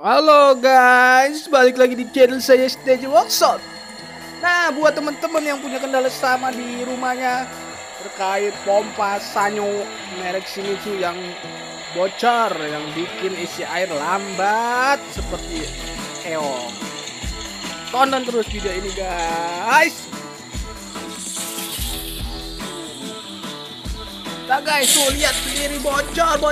Halo guys, balik lagi di channel saya Stage Workshop. Nah, buat teman-teman yang punya kendala sama di rumahnya terkait pompa Sanyo merek Shimizu yang bocor, yang bikin isi air lambat seperti keong. Tonton terus video ini guys. Nah guys, tuh lihat sendiri bocor.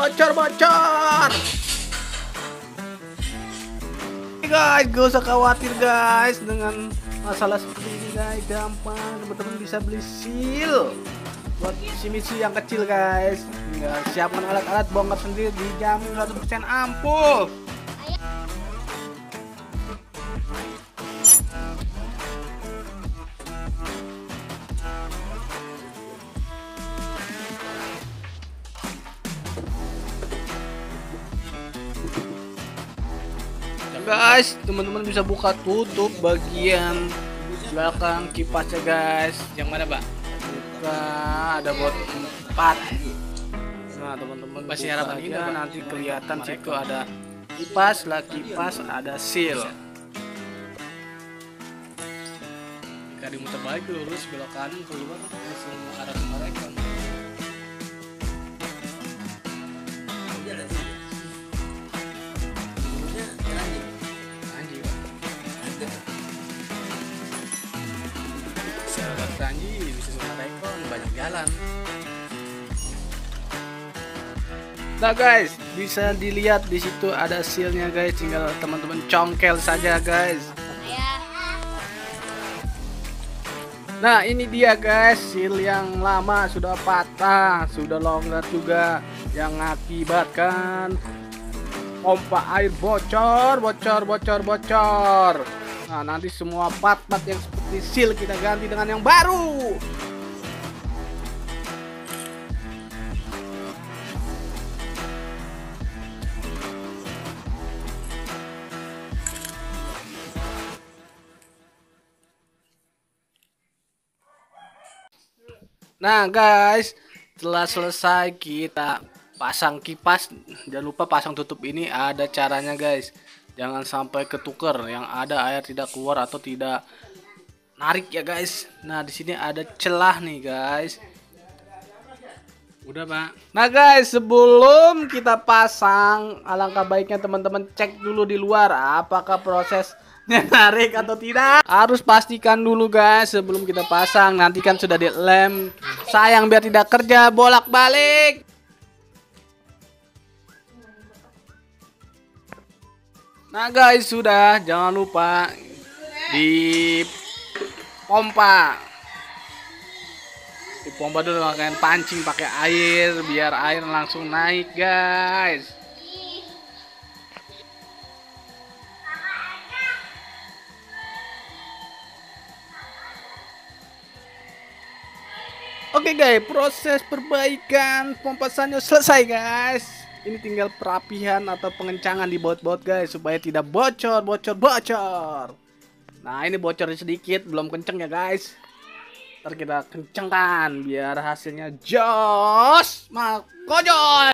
Guys, gak usah khawatir guys dengan masalah seperti ini guys, gampang teman-teman bisa beli seal buat Shimizu yang kecil guys. Tinggal siapkan alat-alat, bongkar sendiri, dijamin 100% ampuh. Guys, teman-teman bisa buka tutup bagian belakang kipasnya guys. Yang mana, Pak? Buka, ada bot 4. Nah, teman-teman pasti harapan ini nanti kelihatan situ ada kipas, ada seal. Jika dimuter balik lurus belok kanan keluar langsung arah ke mereka. Ranji bisa sama rekon banyak jalan. Nah guys, bisa dilihat di situ ada sealnya guys, tinggal teman-teman congkel saja guys. Nah ini dia guys, seal yang lama sudah patah, sudah longgar juga, yang mengakibatkan pompa air bocor. Nah nanti semua part-part yang seperti seal kita ganti dengan yang baru. Nah guys, setelah selesai kita pasang kipas, jangan lupa pasang tutup ini, ada caranya guys. Jangan sampai ketuker, yang ada air tidak keluar atau tidak narik ya guys. Nah di sini ada celah nih guys. Udah Pak. Nah guys, sebelum kita pasang, alangkah baiknya teman-teman cek dulu di luar apakah prosesnya narik atau tidak. Harus pastikan dulu guys sebelum kita pasang. Nanti kan sudah dilem, sayang biar tidak kerja bolak-balik. Nah guys, sudah, jangan lupa dipompa dulu, kalian pancing pakai air biar air langsung naik guys. Oke guys, proses perbaikan pompa Sanyo selesai guys. Ini tinggal perapihan atau pengencangan di baut-baut guys, supaya tidak bocor. Nah ini bocornya sedikit, belum kenceng ya guys. Ntar kita kencengkan biar hasilnya jos, makojoy.